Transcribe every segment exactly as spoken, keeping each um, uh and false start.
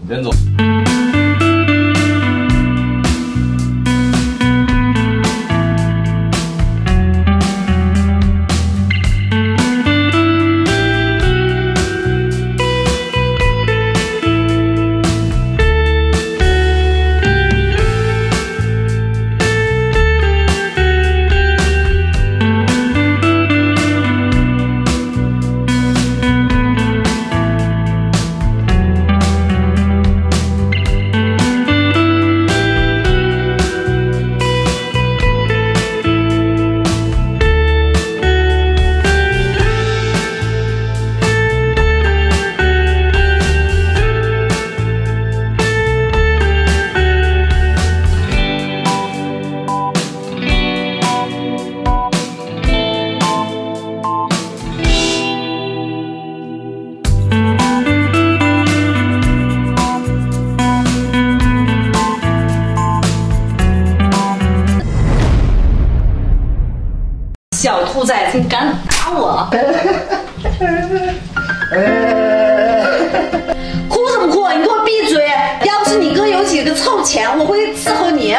任总。 小兔崽子，你敢打我？哭什么哭？你给我闭嘴！要不是你哥有几个臭钱，我会伺候你。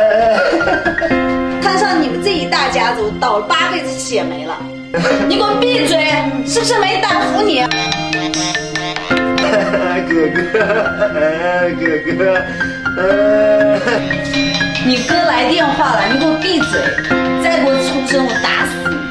看上你们这一大家族，倒了八辈子血霉了。你给我闭嘴！是不是没胆服你？ 哥哥，哥哥， 你哥来电话了，你给我闭嘴！再给我出声，我打死你！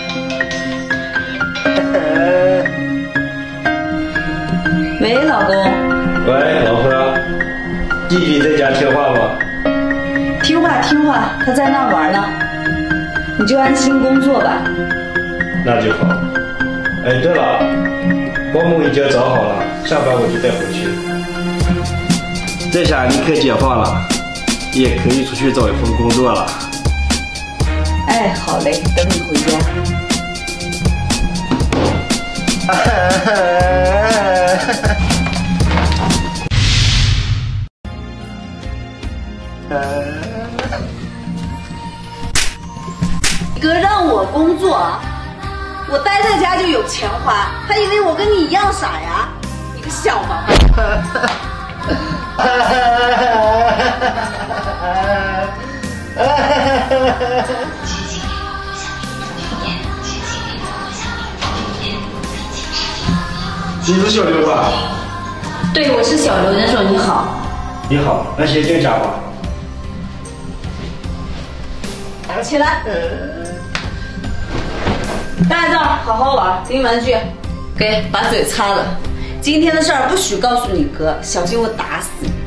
喂，老公。 喂，老婆，弟弟在家听话吗？ 听话听话，他在那玩呢。你就安心工作吧。 那就好。哎，对了，保姆已经找好了，下班我就带回去。这下你可解放了，也可以出去找一份工作了。 哎，好嘞，等你回家。哥让我工作，我待在家就有钱花，还以为我跟你一样傻呀？你个小王八！ 你是小刘吧？ 对，我是小刘，任总你好。 你好，那先进家吧。 起来，大家好好玩，给你玩具，给把嘴擦了。今天的事儿不许告诉你哥，小心我打死你。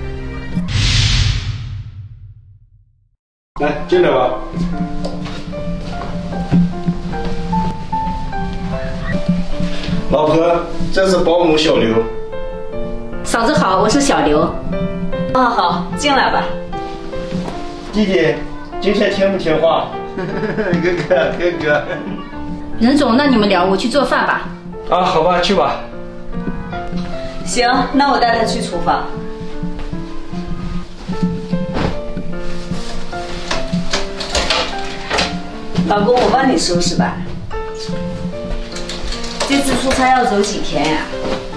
来，进来吧。老婆，这是保姆小刘。 嫂子好，我是小刘。啊，好，进来吧。 弟弟，今天听不听话？哥哥，哥哥。 任总，那你们聊，我去做饭吧。 啊，好吧，去吧。 行，那我带他去厨房。老公，我帮你收拾吧。这次出差要走几天呀？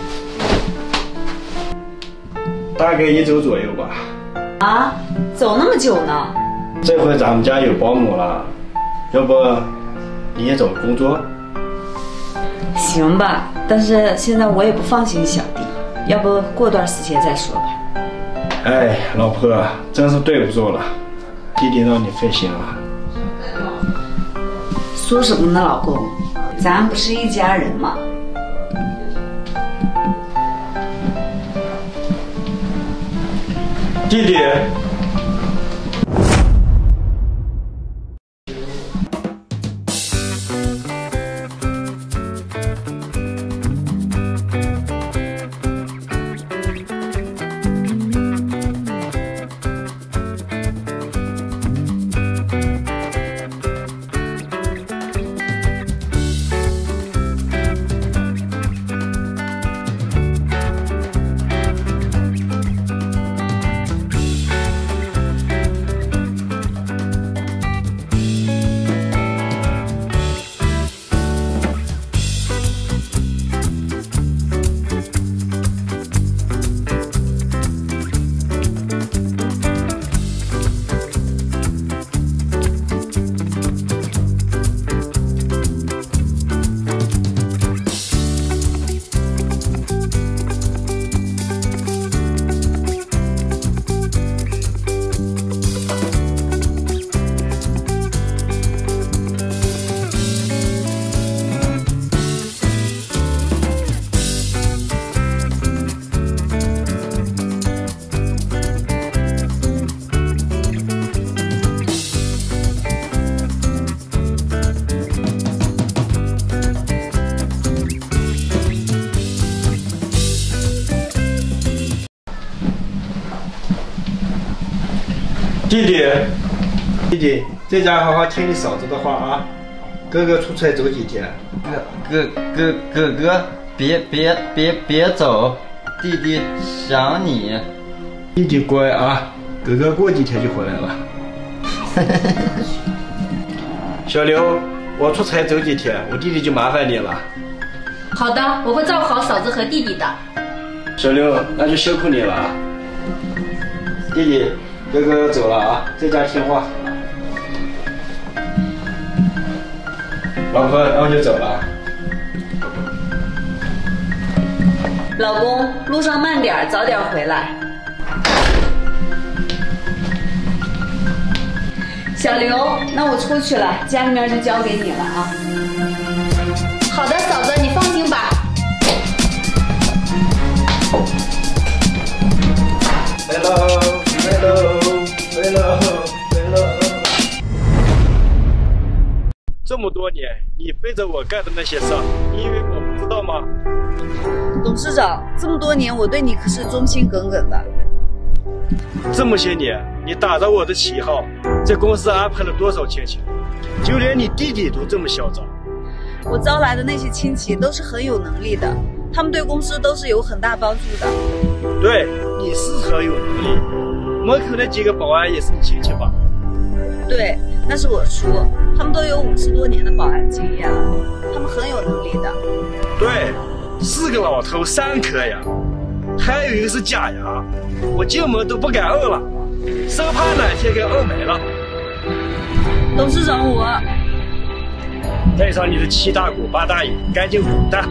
大概一周左右吧。 啊，走那么久呢？ 这回咱们家有保姆了，要不你也找个工作？ 行吧，但是现在我也不放心小弟，要不过段时间再说吧。 哎，老婆，真是对不住了，弟弟让你费心了。 说什么呢，老公？咱不是一家人吗？ 弟弟。 弟弟，弟弟，在家好好听你嫂子的话啊。哥哥出差走几天？ 哥哥哥哥哥，别别别别走，弟弟想你。 弟弟乖啊，哥哥过几天就回来了。小刘，我出差走几天，我弟弟就麻烦你了。 好的，我会照顾好嫂子和弟弟的。 小刘，那就辛苦你了啊。弟弟，哥哥走了啊，在家听话。老婆，那我就走了。 老公，路上慢点，早点回来。小刘，那我出去了，家里面就交给你了啊。 好的，嫂子，你放心吧。 来喽，来喽，来喽，来喽！这么多年，你背着我干的那些事，你以为我不知道吗？ 董事长，这么多年我对你可是忠心耿耿的。 这么些年，你打着我的旗号，在公司安排了多少亲戚，就连你弟弟都这么嚣张。 我招来的那些亲戚都是很有能力的，他们对公司都是有很大帮助的。 对，你是很有能力。门口那几个保安也是你亲戚吧？ 对，那是我叔，他们都有五十多年的保安经验了，他们很有能力的。 对，四个老头三颗牙，还有一个是假牙，我进门都不敢摁了，生怕哪天给摁没了。 董事长，我带上你的七大姑八大姨，赶紧滚蛋！